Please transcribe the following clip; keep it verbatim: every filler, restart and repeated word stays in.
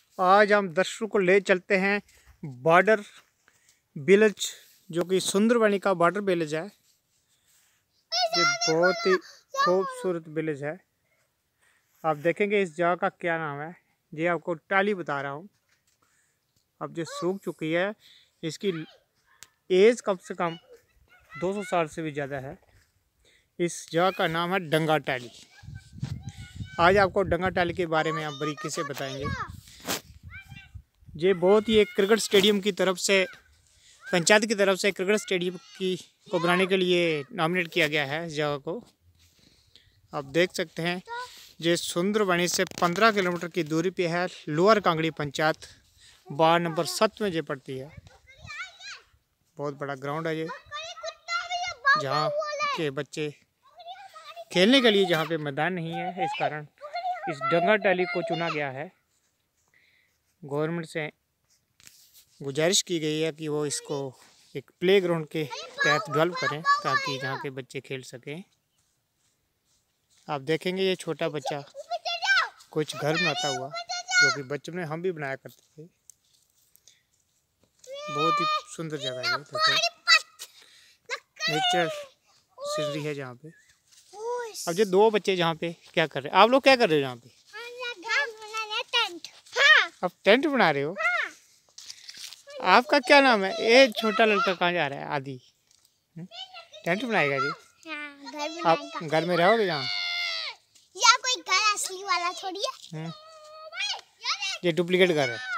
आज हम दर्शकों को ले चलते हैं बॉर्डर विलेज, जो कि सुंदरबनी का बॉर्डर विलेज है। ये बहुत ही खूबसूरत विलेज है। आप देखेंगे इस जगह का क्या नाम है। ये आपको टाली बता रहा हूँ। अब ये सूख चुकी है। इसकी एज कम से कम दो सौ साल से भी ज़्यादा है। इस जगह का नाम है डंगा टाली। आज आपको डंगा टाली के बारे में आप बारीकी से बताएंगे। ये बहुत ही एक क्रिकेट स्टेडियम की तरफ से, पंचायत की तरफ से क्रिकेट स्टेडियम की को बनाने के लिए नॉमिनेट किया गया है इस जगह को। आप देख सकते हैं ये सुंदरबनी से पंद्रह किलोमीटर की दूरी पे है। Lower Kangri panchayat ward number सात में ये पड़ती है। बहुत बड़ा ग्राउंड है ये, जहाँ के बच्चे खेलने के लिए जहाँ पे मैदान नहीं है, इस कारण इस डंगा टाली को चुना गया है। गवर्नमेंट से गुजारिश की गई है कि वो इसको एक प्ले ग्राउंड के तहत डेवलप करें, ताकि जहाँ के बच्चे खेल सकें। आप देखेंगे ये छोटा बच्चा कुछ घर बनाता हुआ, जो कि बचपन में हम भी बनाया करते थे। बहुत ही सुंदर जगह है ये। देखो नेचर सीनरी है जहाँ पे। अब ये दो बच्चे जहाँ पे क्या कर रहे हैं? आप लोग क्या कर रहे हो यहाँ पे? अब टेंट बना रहे हो? आपका क्या नाम है? ये छोटा लड़का कहाँ जा रहा है? आदि टेंट बनाएगा जी? हाँ, घर आप घर में रहोगे यहाँ? या कोई घर असली वाला थोड़ी है। ये डुप्लीकेट घर है।